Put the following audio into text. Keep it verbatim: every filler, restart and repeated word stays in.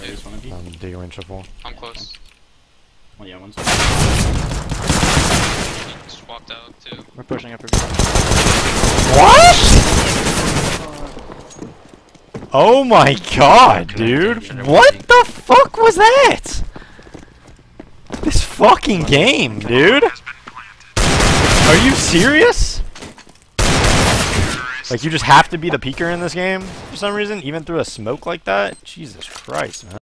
There's one of you. Um, digging in triple. I'm close. Oh yeah, one's. He just walked out too. We're pushing up. What? Oh my god, dude! What the fuck was that? This fucking game, dude! Are you serious? Like, you just have to be the peeker in this game for some reason, even through a smoke like that? Jesus Christ, man.